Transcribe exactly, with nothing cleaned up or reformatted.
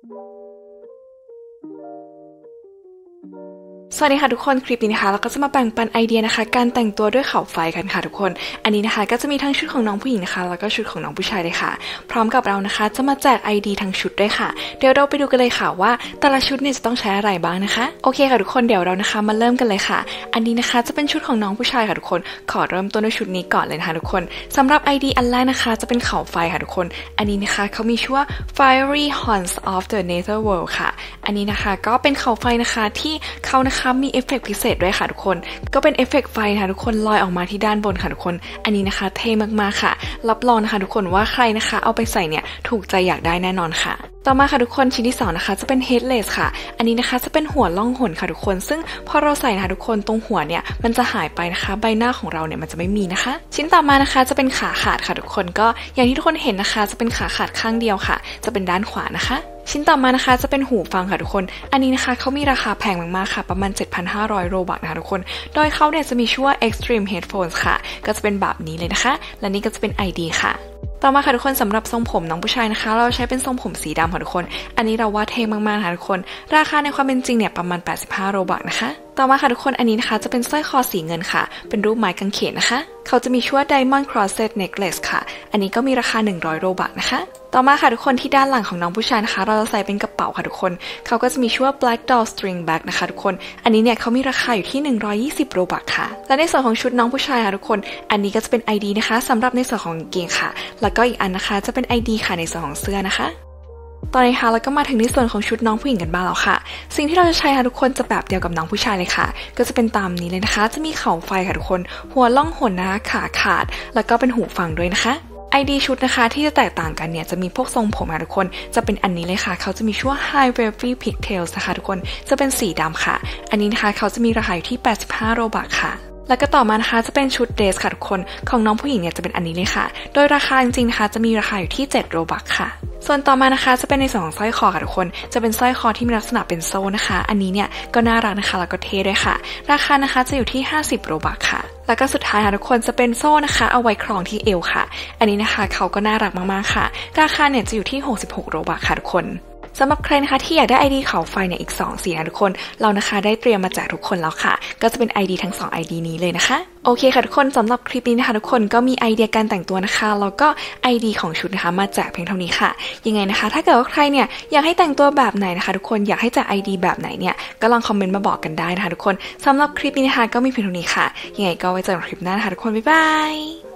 สวัสดีค่ะทุกคนคลิปนี้นะคะเราก็จะมาแบ่งปันไอเดียนะคะการแต่งตัวด้วยเขาไฟกันค่ะทุกคนอันนี้นะคะก็จะมีทั้งชุดของน้องผู้หญิงนะคะแล้วก็ชุดของน้องผู้ชายเลยค่ะพร้อมกับเรานะคะจะมาแจกไอดีทั้งชุดด้วยค่ะเดี๋ยวเราไปดูกันเลยค่ะว่าแต่ละชุดเนี่ยจะต้องใช้อะไรบ้างนะคะโอเคค่ะทุกคนเดี๋ยวเรานะคะมาเริ่มกันเลยค่ะอันนี้นะคะจะเป็นชุดของน้องผู้ชายค่ะทุกคนขอเริ่มต้นด้วยชุดนี้ก่อนเลยนะคะทุกคนสำหรับไอดีอันแรกนะคะจะเป็นเขาไฟค่ะทุกคนอันนี้นะคะเขามีชื่อว่า Fiery Haunts of the Netherworld ค่ะอันนี้นะคะก็เป็นเขาไฟนะคะที่เขานะคะมีเอฟเฟกต์พิเศษด้วยค่ะทุกคนก็เป็นเอฟเฟกต์ไฟนะคะทุกคนลอยออกมาที่ด้านบนค่ะทุกคนอันนี้นะคะเท่มากๆค่ะรับรองนะคะทุกคนว่าใครนะคะเอาไปใส่เนี่ยถูกใจอยากได้แน่นอนค่ะต่อมาค่ะทุกคนชิ้นที่สองนะคะจะเป็น headless ค่ะอันนี้นะคะจะเป็นหัวล่องหนค่ะทุกคนซึ่งพอเราใส่นะคะทุกคนตรงหัวเนี่ยมันจะหายไปนะคะใบหน้าของเราเนี่ยมันจะไม่มีนะคะชิ้นต่อมานะคะจะเป็นขาขาดค่ะทุกคนก็อย่างที่ทุกคนเห็นนะคะจะเป็นขาขาดข้างเดียวค่ะจะเป็นด้านขวานะคะชิ้นต่อมานะคะจะเป็นหูฟังค่ะทุกคนอันนี้นะคะเขามีราคาแพงมากๆค่ะประมาณ เจ็ดพันห้าร้อย โรบัคนะคะทุกคนโดยเขาเนี่ยจะมีชื่อว่า Extreme Headphones ค่ะก็จะเป็นแบบนี้เลยนะคะและนี่ก็จะเป็น ไอ ดี ค่ะต่อมาค่ะทุกคนสำหรับทรงผมน้องผู้ชายนะคะเราใช้เป็นทรงผมสีดำค่ะทุกคนอันนี้เราว่าเท่มากๆค่ะทุกคนราคาในความเป็นจริงเนี่ยประมาณแปดสิบห้าโรบัคนะคะต่อมาค่ะทุกคนอันนี้นะคะจะเป็นสร้อยคอสีเงินค่ะเป็นรูปไม้กางเขนนะคะเขาจะมีชื่อว่า Diamond Crossed Necklace ค่ะอันนี้ก็มีราคาหนึ่งร้อยโรบัคนะคะต่อมาค่ะทุกคนที่ด้านหลังของน้องผู้ชายนะคะเราจะใส่เป็นกระเป๋าค่ะทุกคนเขาก็จะมีชื่อว่า Black Doll String Bag นะคะทุกคนอันนี้เนี่ยเขามีราคาอยู่ที่หนึ่งร้อยยี่สิบโรบัคค่ะและในส่วนของชุดน้องผู้ชายค่ะทุกคนอันนี้ก็จะเป็น ไอ ดี นะคะสำหรับในส่วนของกางเกงค่ะแล้วก็อีกอันนะคะจะเป็น ไอ ดี ค่ะในส่วนของเสื้อนะคะตอนนี้ค่ะแล้วก็มาถึงในส่วนของชุดน้องผู้หญิงกันบ้างแล้วค่ะสิ่งที่เราจะใช้ค่ะทุกคนจะแบบเดียวกับน้องผู้ชายเลยค่ะก็จะเป็นตามนี้เลยนะคะจะมีเขาไฟค่ะทุกคนหัวล่องหนนะคะขาขาดแล้วก็เป็นหูฟังด้วยนะคะไอ ดี ชุดนะคะที่จะแตกต่างกันเนี่ยจะมีพวกทรงผมค่ะทุกคนจะเป็นอันนี้เลยค่ะเขาจะมีชื่อว่า High Wavy Pigtails นะคะทุกคนจะเป็นสีดำค่ะอันนี้นะคะเขาจะมีราคาอยู่ที่แปดสิบห้าโรบัคค่ะแล้วก็ต่อมานะคะจะเป็นชุดเดรสค่ะทุกคนของน้องผู้หญิงเนี่ยจะเป็นอันนี้เลยค่ะโดยราคาจริงๆนะคะจะมีราคาอยู่ที่เจ็ดโรบัคค่ะส่วนต่อมานะคะจะเป็นในส่วนของสร้อยคอค่ะทุกคนจะเป็นสร้อยคอที่มีลักษณะเป็นโซ่นะคะอันนี้เนี่ยก็น่ารักนะคะแล้วก็เท่ด้วยค่ะราคานะคะจะอยู่ที่ห้าสิบโรบัคค่ะแล้วก็สุดท้ายค่ะทุกคนจะเป็นโซ่นะคะเอาไว้คล้องที่เอวค่ะอันนี้นะคะเขาก็น่ารักมากๆค่ะราคาเนี่ยจะอยู่ที่หกสิบหกโรบัคค่ะทุกคนสำหรับใครนะคะที่อยากได้ ไอ ดี เขาไฟเนี่ยอีกสองสีนะทุกคนเรานะคะได้เตรียมมาแจกทุกคนแล้วค่ะก็จะเป็น ไอ ดี ทั้งสอง ไอ ดี นี้เลยนะคะโอเคค่ะทุกคนสำหรับคลิปนี้นะคะทุกคนก็มีไอเดียการแต่งตัวนะคะแล้วก็ ไอ ดี ของชุดนะคะมาแจกเพียงเท่านี้ค่ะยังไงนะคะถ้าเกิดว่าใครเนี่ยอยากให้แต่งตัวแบบไหนนะคะทุกคนอยากให้แจก ไอ ดี แบบไหนเนี่ยก็ลองคอมเมนต์มาบอกกันได้นะคะทุกคนสำหรับคลิปนี้นะคะก็มีเพียงเท่านี้ค่ะยังไงก็ไว้เจอกันคลิปหน้านะคะทุกคนบ๊ายบาย